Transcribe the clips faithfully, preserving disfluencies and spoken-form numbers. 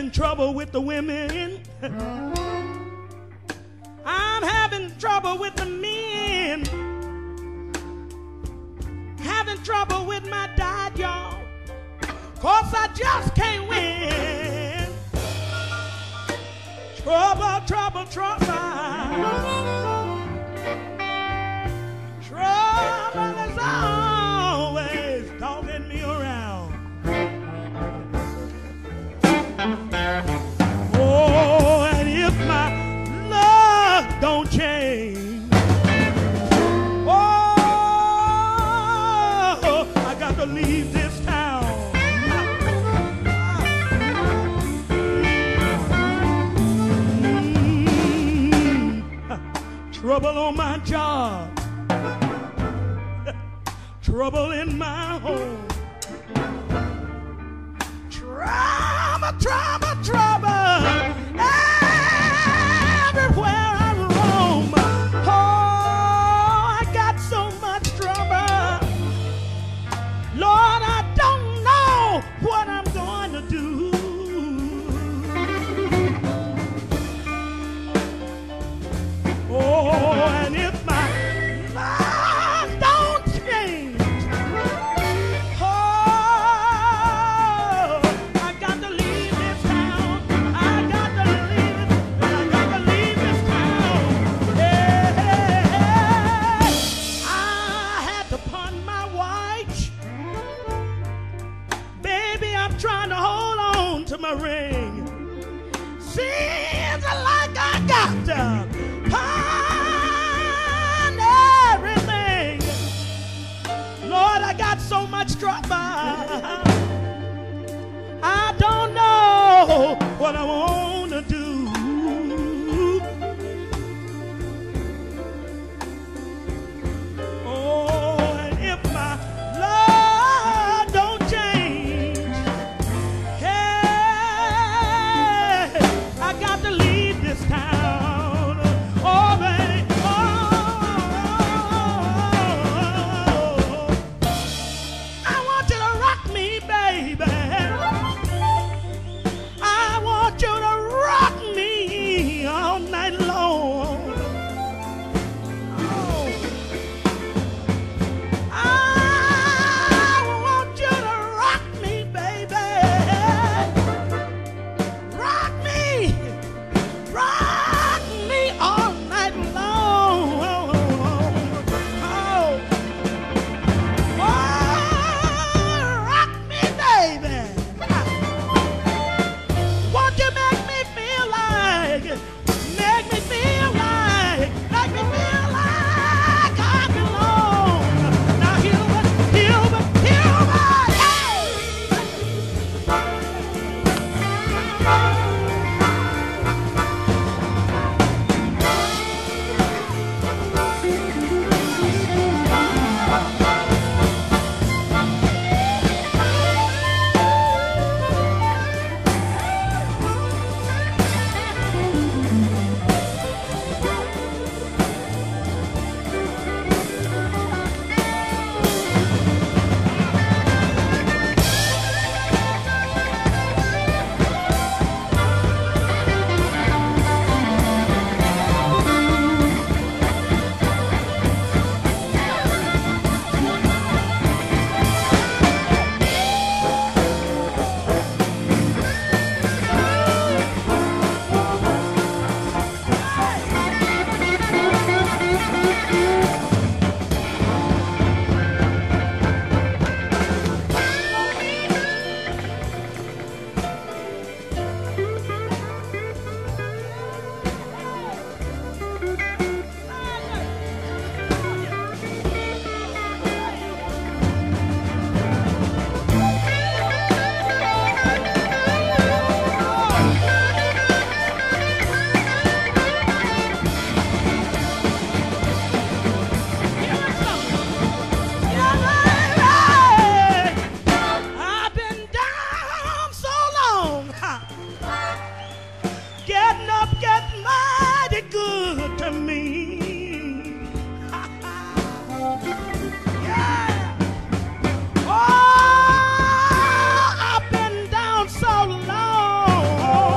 having trouble with the women. I'm having trouble with the men. Having trouble with my dad, y'all. Cause I just can't win. Trouble, trouble, trouble. Trouble is always dogging me around. Oh, and if my love don't change, oh, I got to leave this town. Trouble on my job, trouble in my home, trouble, trouble, trouble, everywhere I roam. Oh, I got so much trouble. Lord, I don't know what I'm going to do. Oh, and if my life don't change, oh, I got to leave this town. I got to leave it. I got to leave this town. Hey, hey, hey. I had to pawn my watch. Baby, I'm trying to hold on to my ring. Seems like I got to pawn everything. Lord, I got so much trouble. I don't know what I want to do. Oh, and if my love don't change, hey, I got to leave this town. Oh, baby, oh, I want you to rock me, baby. I want you to rock me all night long. Oh, I want you to rock me, baby. Rock me, rock me all night long. Oh, oh, rock me, baby. Won't you make me feel like, make me feel like, make me feel like I belong. Now, Hubert, Hubert, Hubert, hey! I've been down so long. Getting up, getting mighty good to me. Yeah. Oh, I've been down so long.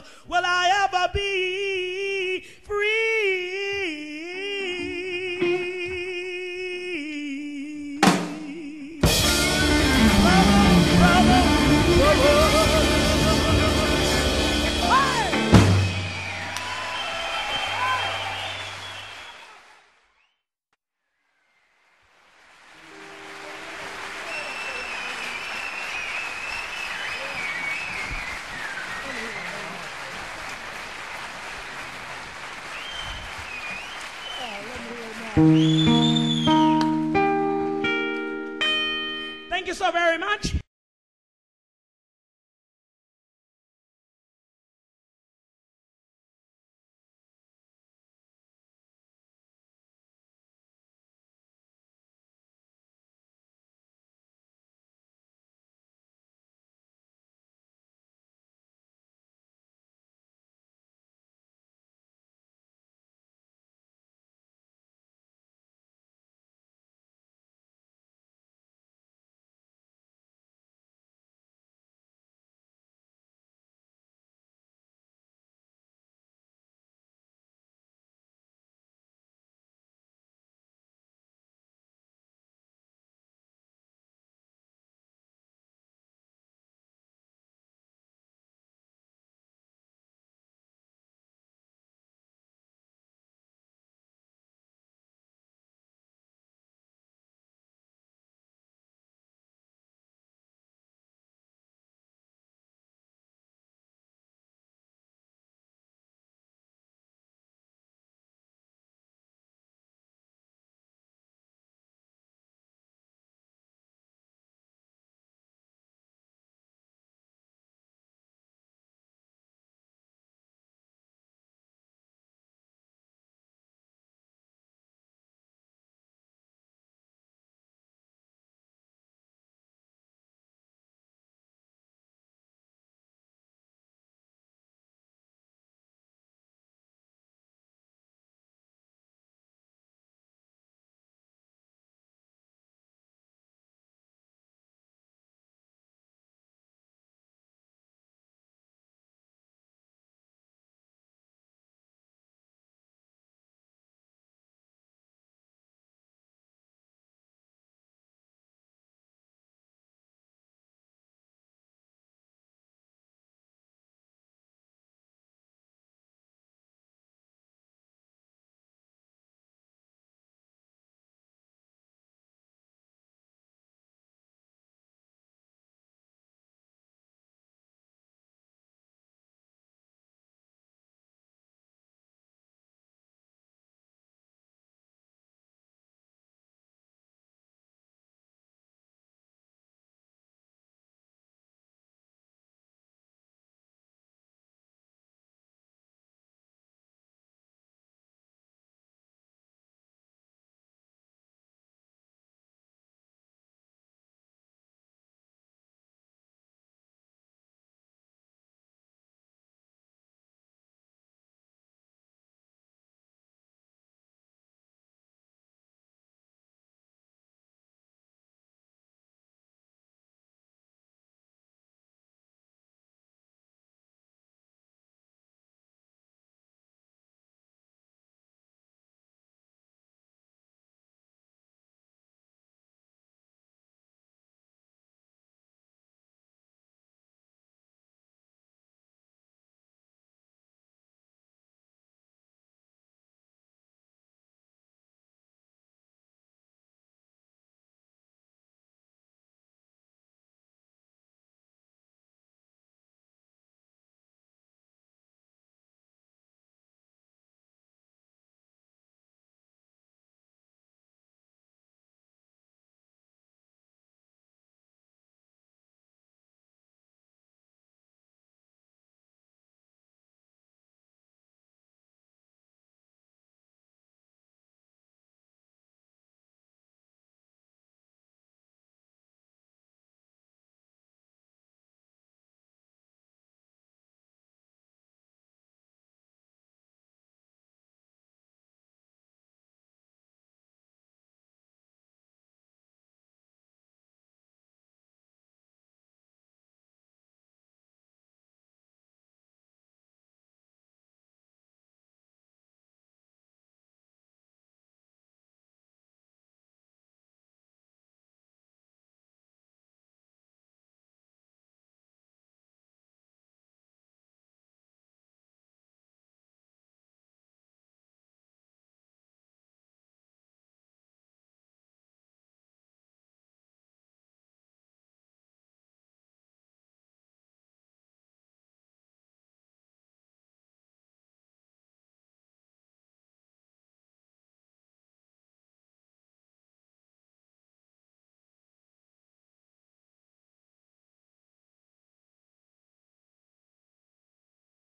will I ever be free. Thank you so very much.